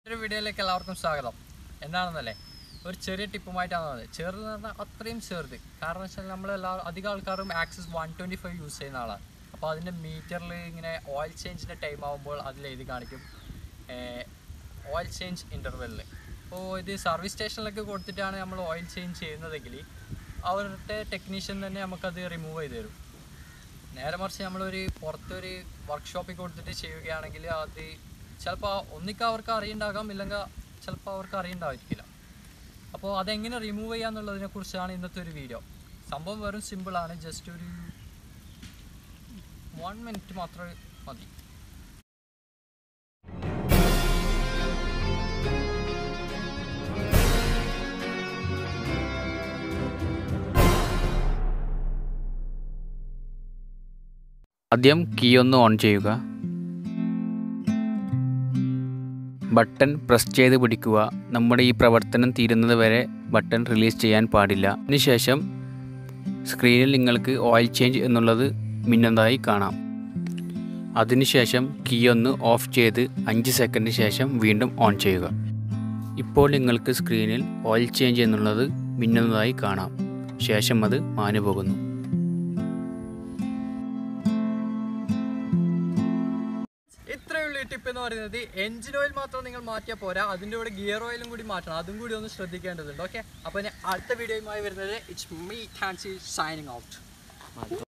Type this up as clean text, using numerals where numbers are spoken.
ഒരു വീഡിയോയിലേക്ക് എല്ലാവർക്കും സ്വാഗതം. എന്താണെന്നല്ലേ, ഒരു ചെറിയ ടിപ്പുമായിട്ടാണ് വന്നത്. ചെറുതെന്ന് പറഞ്ഞാൽ അത്രയും ചെറുത്. കാരണം വെച്ചാൽ അധികം ആൾക്കാരും ആക്സസ് 125 യൂസ് ചെയ്യുന്ന ആളാണ്. അപ്പോൾ അതിൻ്റെ മീറ്ററിൽ ഇങ്ങനെ ഓയിൽ ചേഞ്ചിൻ്റെ ടൈം ആകുമ്പോൾ അതിലെഴുതി കാണിക്കും ഓയിൽ ചേഞ്ച് ഇൻ്റർവെല്ലിൽ. അപ്പോൾ ഇത് സർവീസ് സ്റ്റേഷനിലൊക്കെ കൊടുത്തിട്ടാണ് നമ്മൾ ഓയിൽ ചേഞ്ച് ചെയ്യുന്നതെങ്കിൽ അവരുടെ ടെക്നീഷ്യൻ തന്നെ നമുക്കത് റിമൂവ് ചെയ്ത് തരും. നേരെ മറിച്ച് നമ്മളൊരു പുറത്തൊരു വർക്ക്ഷോപ്പിൽ കൊടുത്തിട്ട് ചെയ്യുകയാണെങ്കിൽ അത് ചിലപ്പോൾ ഒന്നിക്ക് അവർക്ക് അറിയുണ്ടാകാം, ഇല്ലെങ്കിൽ ചിലപ്പോൾ അവർക്ക് അറിയുണ്ടായിരിക്കില്ല. അപ്പോൾ അതെങ്ങനെ റിമൂവ് ചെയ്യാന്നുള്ളതിനെ കുറിച്ചാണ് ഇന്നത്തെ ഒരു വീഡിയോ. സംഭവം വെറും സിമ്പിളാണ്. ജസ്റ്റ് ഒരു 1 മിനിറ്റ് മാത്രമേ മതി. ആദ്യം കീ ഒന്ന് ഓൺ ചെയ്യുക. ബട്ടൺ പ്രസ് ചെയ്ത് പിടിക്കുക. നമ്മുടെ ഈ പ്രവർത്തനം തീരുന്നത് വരെ ബട്ടൺ റിലീസ് ചെയ്യാൻ പാടില്ല. അതിനുശേഷം സ്ക്രീനിൽ നിങ്ങൾക്ക് ഓയിൽ ചേഞ്ച് എന്നുള്ളത് മിന്നുന്നതായി കാണാം. അതിനുശേഷം കീ ഒന്ന് ഓഫ് ചെയ്ത് 5 സെക്കൻഡിന് ശേഷം വീണ്ടും ഓൺ ചെയ്യുക. ഇപ്പോൾ നിങ്ങൾക്ക് സ്ക്രീനിൽ ഓയിൽ ചേഞ്ച് എന്നുള്ളത് മിന്നുന്നതായി കാണാം. ശേഷം അത് മാഞ്ഞു പോകുന്നു. ഇത്രയുള്ള ടിപ്പ് എന്ന് പറയുന്നത് എഞ്ചിൻ ഓയിൽ മാത്രം നിങ്ങൾ മാറ്റിയാൽ പോരാ, അതിൻ്റെ കൂടെ ഗിയർ ഓയിലും കൂടി മാറ്റണം. അതും കൂടി ഒന്ന് ശ്രദ്ധിക്കേണ്ടതുണ്ട്. ഓക്കെ, അപ്പോൾ ഞാൻ അടുത്ത വീഡിയോയുമായി വരുന്നത് it's me Tansy signing out.